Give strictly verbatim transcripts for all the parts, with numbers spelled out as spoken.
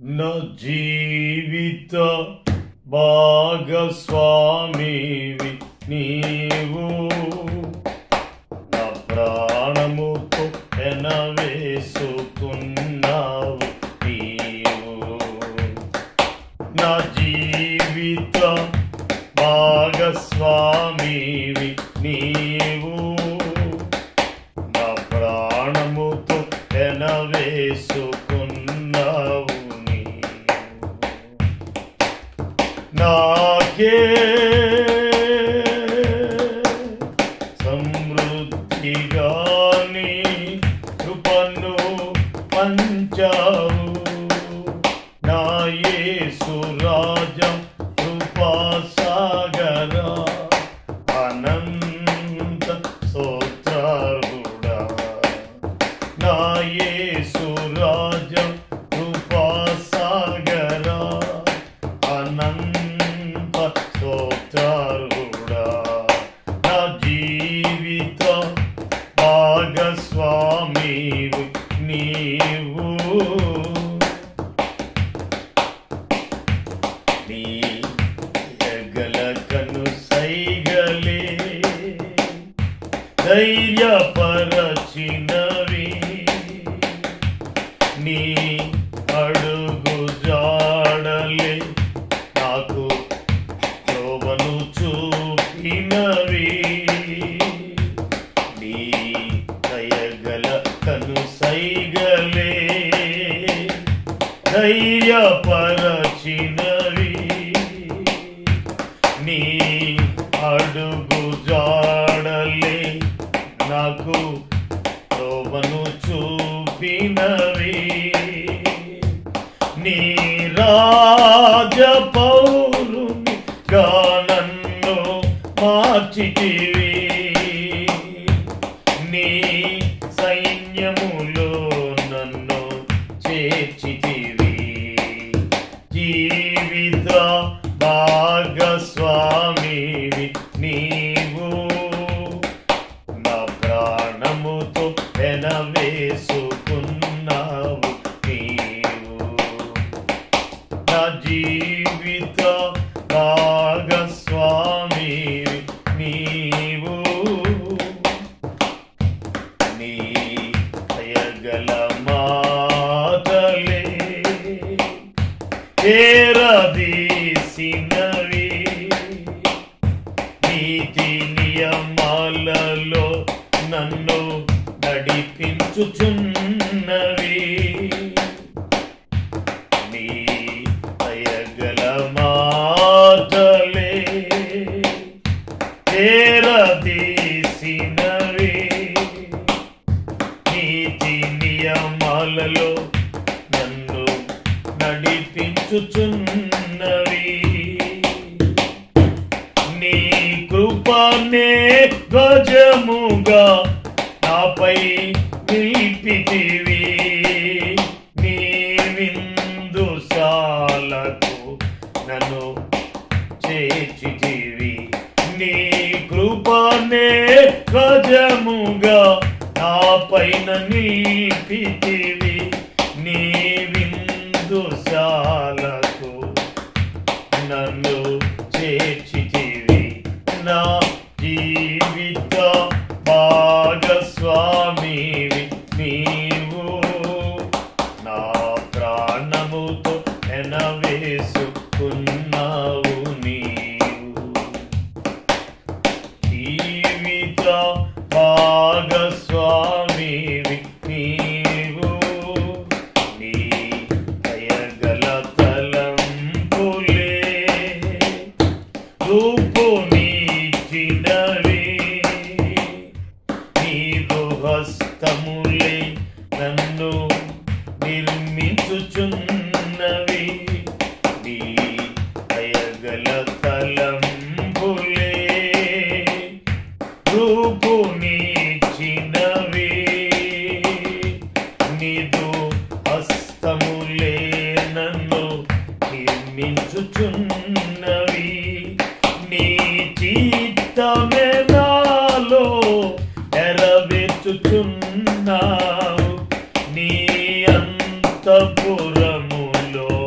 నా జీవిత భాగస్వామివి నీవు, నా ప్రాణముతో ఎనవేసుకున్నావు నీవు. నా జీవిత భాగస్వామివి నీవు, నా ప్రాణముతో ఎనవేసుకున్నావు. నాకే సమృద్ధిగా నీ కృపను పంచావు. నా యేసు రాజా కృపాసాగరా, అనంత స్తోత్రార్హుడా. నా యేసు రాజా కృపాసాగరా, అనంత స్తోత్రార్హుడా. నా జీవిత భాగస్వామివి నీవు, నీ ఎగల కను సైగలే ధైర్యపరచినవి, నీ అడుగు జాడలే నాకు త్రోవను చూపినవి. నీ దయగల కను సైగలే ధైర్యపరచినవి, నీ అడుగు జాడలే నాకు త్రోవను చూపినవి. నీ రాజపౌరునిగా నన్ను మార్చితివి, నీ సైన్యములో నన్ను చేర్చితివి. జీవిత భాగస్వామివి నీవు, నా ప్రాణముతో ఎనవేసుకున్నావు నీవు. నా జీవిత భాగస్వామివి నీవు, నీ దయగల మాటలే చేరదీసినవి, నీతి నియమాలలో నన్ను నడిపించుచున్నవి. నీ దయగల మాటలే చేరదీసినవి, నీతి నియమాలలో నన్ను నడిపించుచున్నవి. నీ కృపనే ధ్వజముగా నాపై నిలిపితివి, నీ విందుశాలకు నన్ను చేర్చితివి. నీ కృపనే ధ్వజముగా నాపైన నిలిపితివి, నీ విందుశాలకు నన్ను చేర్చితివి. నా జీవిత భాగస్వామివి నీవు, నా ప్రాణముతో ఎనవేసుకున్నావు నీవు. జీవిత భాగస్వామివి నీవు, నీ దయగల తలంపులే రూపునిచ్చినవి, నీదు హస్తములే నన్ను నిర్మించుచున్నవి. నీ దయగల తలంపులే రూపునిచ్చినవి, నీదు హస్తములే నన్ను నిర్మించుచున్నవి. నీ చిత్తమే నాలో నెరవేర్చుచున్నావు, నీ అంతఃపురములో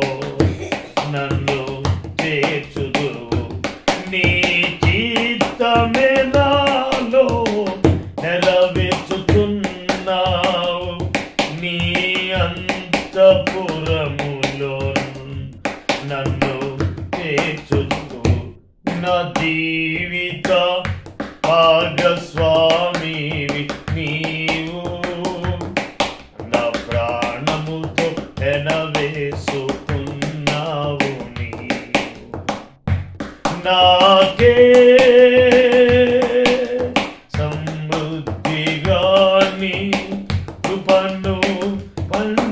అంతఃపురములో నన్ను చేర్చుచు నా జీవిత భాగస్వామివి నీవు, నా ప్రాణముతో ఎనవేసుకున్నావు నీవు. నాకే సమృద్ధిగా నీ కృపను